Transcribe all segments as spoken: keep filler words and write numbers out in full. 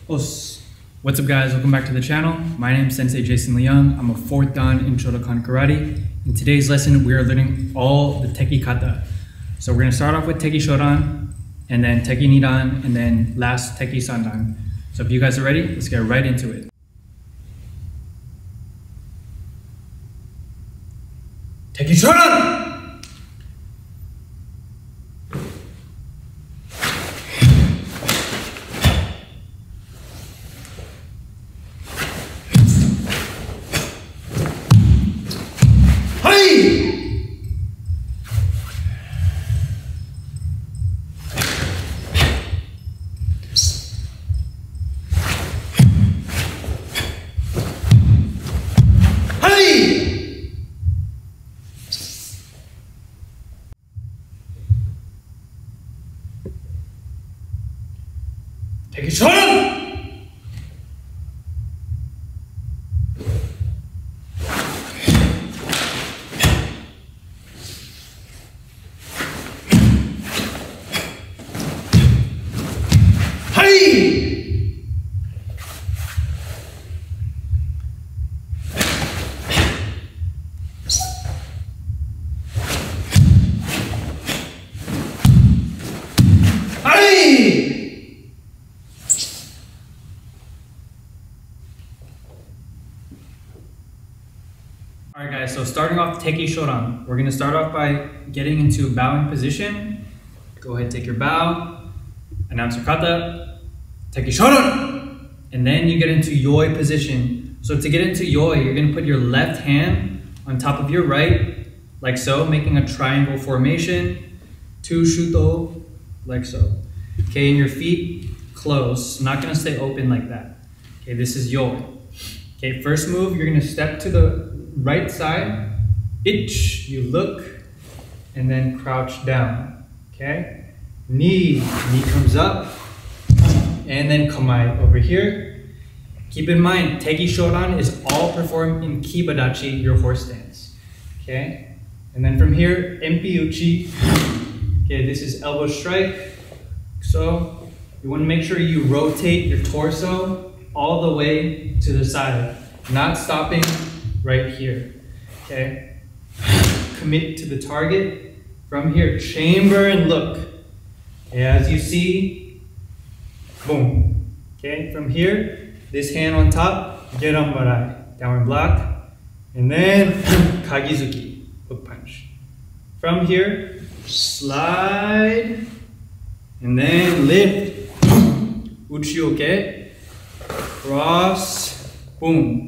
Os. What's up guys, welcome back to the channel. My name is Sensei Leung. I'm a fourth dan in Shotokan Karate. In today's lesson, we are learning all the Tekki Kata. So we're going to start off with Tekki Shodan, and then Tekki Nidan, and then last Tekki Sandan. So if you guys are ready, let's get right into it. Tekki Shodan! Tekki Shodan! Alright guys, so starting off Tekki Shodan, we're going to start off by getting into bowing position. Go ahead, take your bow, announce your kata, Tekki Shodan, and then you get into yoi position. So to get into yoi, you're going to put your left hand on top of your right, like so, making a triangle formation, two shuto, like so. Okay, and your feet close, not going to stay open like that. Okay, this is yoi. Okay, first move, you're going to step to the right side, itch, you look, and then crouch down, okay? Knee, knee comes up, and then kamae over here. Keep in mind, Tekki Shodan is all performed in kibadachi, your horse stance, okay? And then from here, empi uchi, okay, this is elbow strike. So, you want to make sure you rotate your torso all the way to the side, not stopping right here, okay? Commit to the target. From here, chamber and look. Okay, as you see, boom. Okay, from here, this hand on top, geran barai, downward block, and then kagizuki, hook punch. From here, slide, and then lift, uchi oke, cross, boom.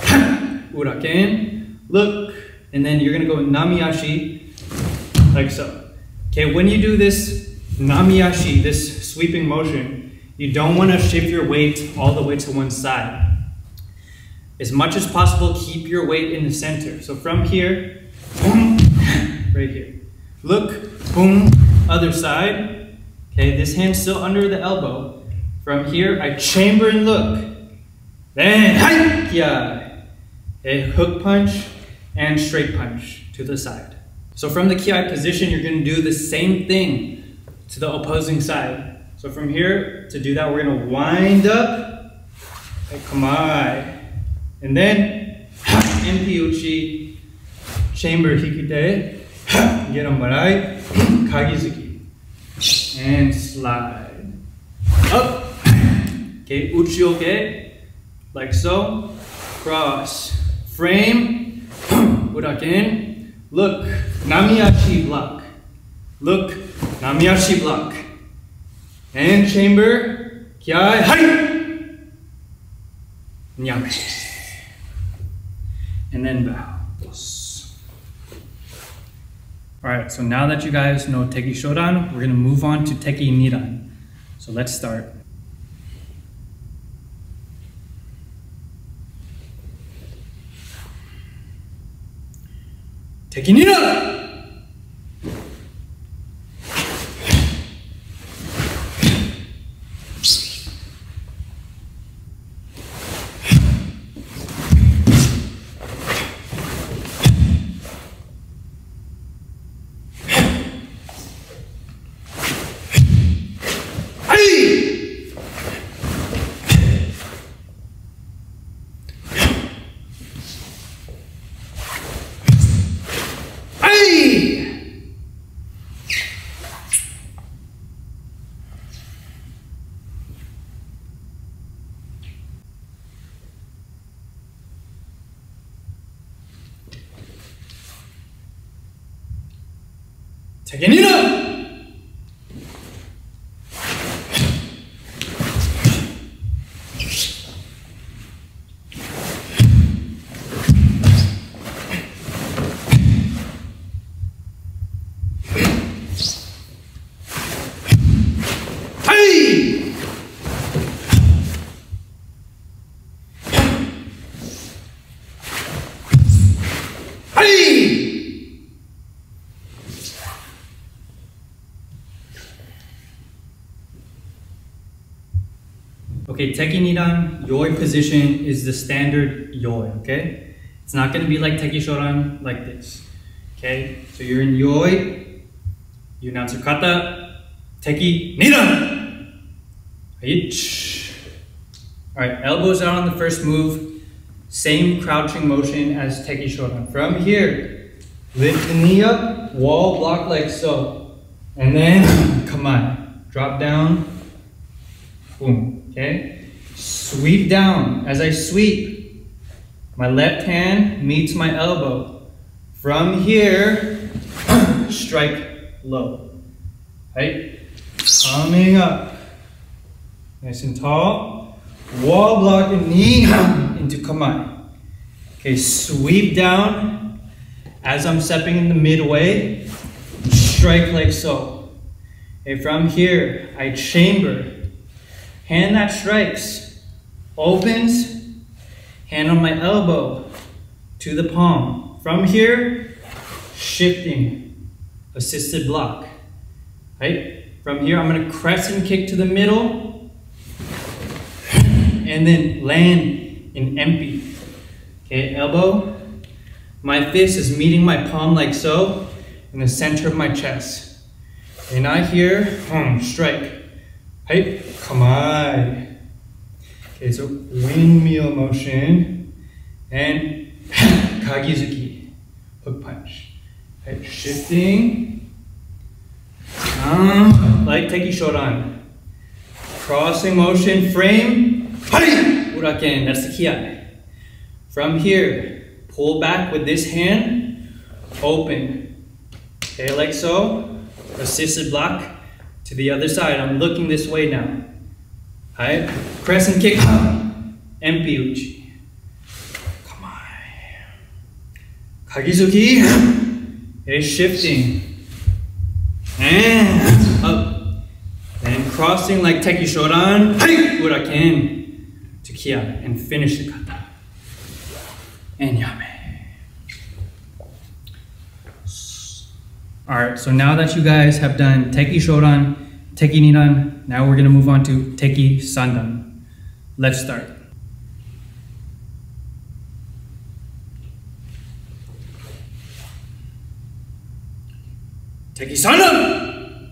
Uraken, look, and then you're gonna go namiyashi, like so. Okay, when you do this namiyashi, this sweeping motion, you don't wanna shift your weight all the way to one side. As much as possible, keep your weight in the center. So from here, boom, right here. Look, boom, other side. Okay, this hand's still under the elbow. From here, I chamber and look. Then, hi-ya. A hook punch and straight punch to the side. So from the kiai position, you're going to do the same thing to the opposing side. So from here, to do that, we're going to wind up, like kamae, and then empi uchi, chamber hikite, geran barai, kagizuki, and slide up. Okay, uchi oke, like so, cross. Frame, uraken, look, namiyashi block, look, namiyashi block, and chamber, kiai, hai, nyame, and then bow. Alright, so now that you guys know Tekki Shodan, we're going to move on to Tekki Nidan. So let's start. Tekki Nidan! Tekki Nidan! Okay, Tekki Nidan, yoi position is the standard yoi, okay? It's not going to be like Tekki Shodan like this, okay? So you're in yoi, you announce your kata, Tekki Nidan! Alright, elbows out on the first move, same crouching motion as Tekki Shodan. From here, lift the knee up, wall block like so. And then, come on, drop down, boom. Okay, sweep down. As I sweep, my left hand meets my elbow. From here, strike low. Right? Coming up. Nice and tall. Wall block and knee into kamai. Okay, sweep down. As I'm stepping in the midway, strike like so. Okay, from here, I chamber. Hand that strikes, opens, hand on my elbow to the palm. From here, shifting, assisted block. Right? From here, I'm gonna crescent kick to the middle, and then land in empty. Okay, elbow. My fist is meeting my palm like so, in the center of my chest. And I here, boom, strike. Hey, come on. Okay, so windmill motion and kagizuki, hook punch. Right, shifting. Um, like Tekki Shodan. Crossing motion, frame. Hey, uraken, that's the kiai. From here, pull back with this hand, open. Okay, like so. Assisted block. To the other side, I'm looking this way now. Alright, crescent kick, empty uchi. Come on. Kagizuki is shifting. And up. Then crossing like Tekki Shodan, uraken to kiai and finish the kata. And yame. Alright, so now that you guys have done Tekki Shodan, Tekki Nidan, now we're going to move on to Tekki Sandan. Let's start. Tekki Sandan!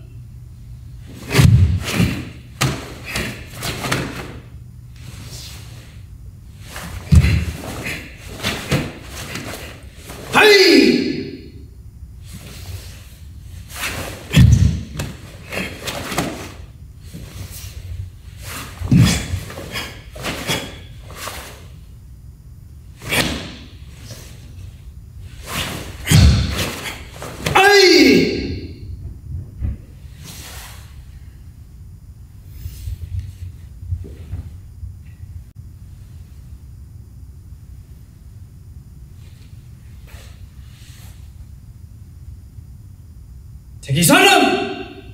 Tekki Sandan!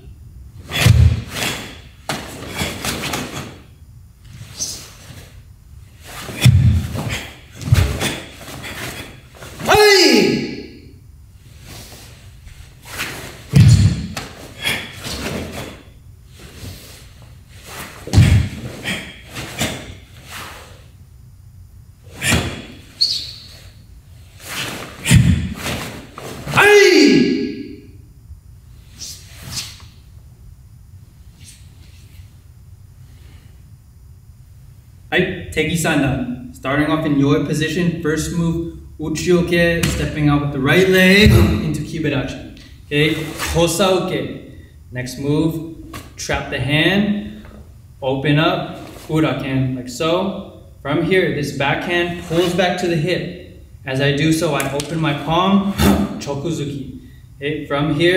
Right, Tekki Sandan. Starting off in your position, first move, uchioke, stepping out with the right leg into kiberachi. Okay, kosauke. Next move, trap the hand, open up, uraken, like so. From here, this backhand pulls back to the hip. As I do so, I open my palm, chokuzuki. Okay, from here,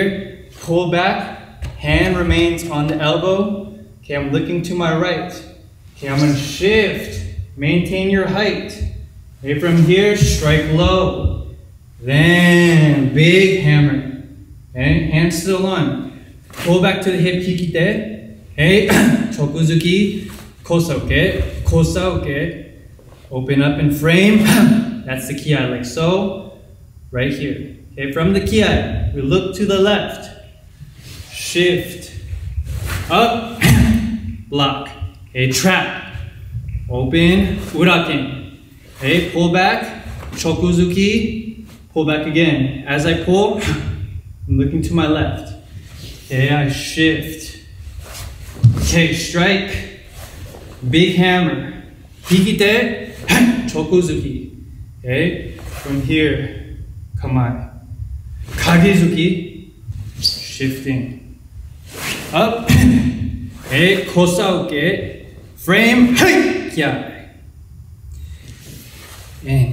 pull back, hand remains on the elbow. Okay, I'm looking to my right. Okay, I'm gonna shift, maintain your height. Okay, from here, strike low. Then, big hammer. Okay, hand still on. Pull back to the hip, hikite. Okay, chokuzuki, kosa-uke, kosa-uke. Open up and frame. That's the kiai, like so. Right here. Okay, from the kiai, we look to the left. Shift. Up. Block. Okay, trap. Open. Uraken. Okay, pull back. Chokuzuki. Pull back again. As I pull, I'm looking to my left. Okay, I shift. Okay, strike. Big hammer. Hikite. Chokuzuki. Okay, from here, kamae. Kagezuki. Shifting. Up. Okay, kosa-uke. Frame. Kiai. And